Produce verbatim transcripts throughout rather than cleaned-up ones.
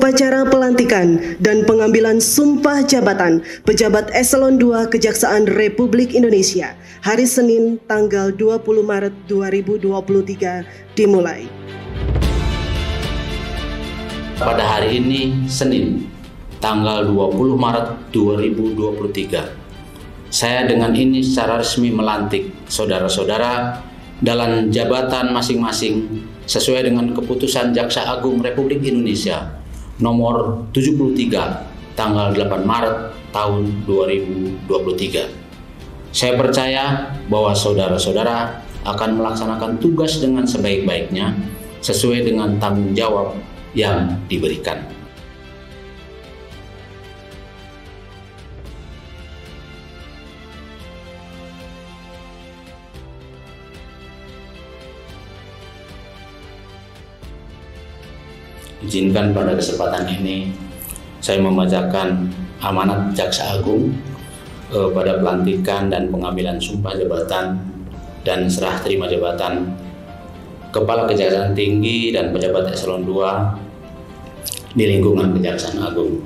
Upacara pelantikan dan pengambilan sumpah jabatan pejabat eselon dua Kejaksaan Republik Indonesia hari Senin tanggal dua puluh Maret dua ribu dua puluh tiga dimulai. Pada hari ini, Senin, tanggal dua puluh Maret dua ribu dua puluh tiga, saya dengan ini secara resmi melantik saudara-saudara dalam jabatan masing-masing sesuai dengan keputusan Jaksa Agung Republik Indonesia nomor tujuh puluh tiga tanggal delapan Maret tahun dua ribu dua puluh tiga. Saya percaya bahwa saudara-saudara akan melaksanakan tugas dengan sebaik-baiknya sesuai dengan tanggung jawab yang diberikan. Izinkan pada kesempatan ini saya membacakan amanat Jaksa Agung eh, pada pelantikan dan pengambilan sumpah jabatan dan serah terima jabatan Kepala Kejaksaan Tinggi dan pejabat eselon dua di lingkungan Kejaksaan Agung.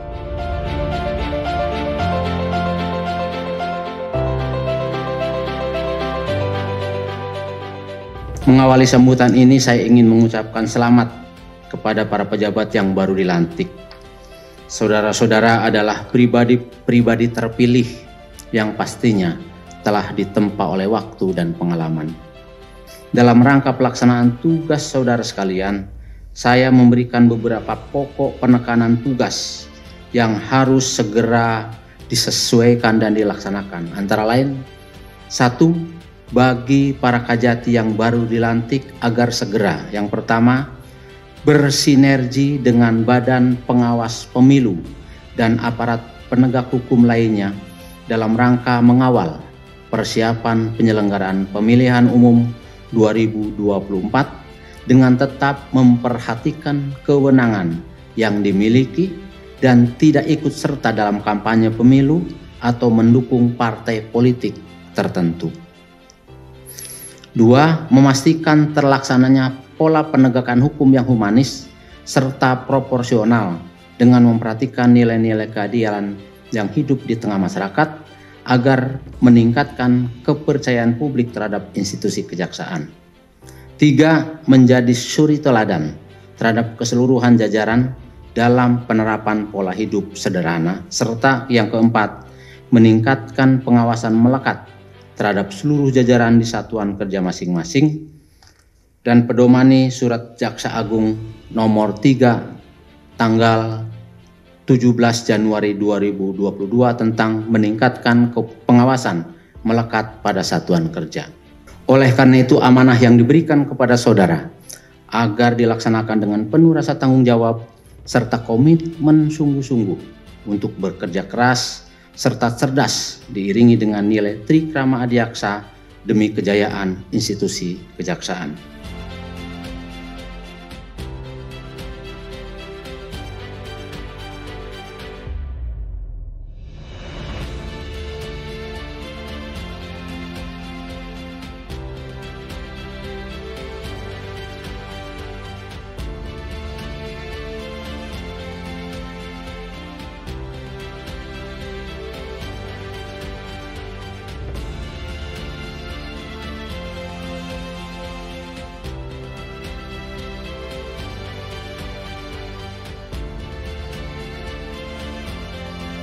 Mengawali sambutan ini, saya ingin mengucapkan selamat kepada para pejabat yang baru dilantik. Saudara-saudara adalah pribadi-pribadi terpilih yang pastinya telah ditempa oleh waktu dan pengalaman. Dalam rangka pelaksanaan tugas saudara sekalian, saya memberikan beberapa pokok penekanan tugas yang harus segera disesuaikan dan dilaksanakan. Antara lain, satu, bagi para kajati yang baru dilantik agar segera, yang pertama, bersinergi dengan Badan Pengawas Pemilu dan aparat penegak hukum lainnya dalam rangka mengawal persiapan penyelenggaraan pemilihan umum dua ribu dua puluh empat dengan tetap memperhatikan kewenangan yang dimiliki dan tidak ikut serta dalam kampanye pemilu atau mendukung partai politik tertentu. Dua, memastikan terlaksananya pola penegakan hukum yang humanis serta proporsional dengan memperhatikan nilai-nilai keadilan yang hidup di tengah masyarakat agar meningkatkan kepercayaan publik terhadap institusi kejaksaan. Tiga, menjadi suri teladan terhadap keseluruhan jajaran dalam penerapan pola hidup sederhana, serta yang keempat, meningkatkan pengawasan melekat terhadap seluruh jajaran di satuan kerja masing-masing dan pedomani Surat Jaksa Agung nomor tiga tanggal tujuh belas Januari dua ribu dua puluh dua tentang meningkatkan pengawasan melekat pada satuan kerja. Oleh karena itu, amanah yang diberikan kepada saudara agar dilaksanakan dengan penuh rasa tanggung jawab serta komitmen sungguh-sungguh untuk bekerja keras serta cerdas diiringi dengan nilai trikrama adiaksa demi kejayaan institusi kejaksaan.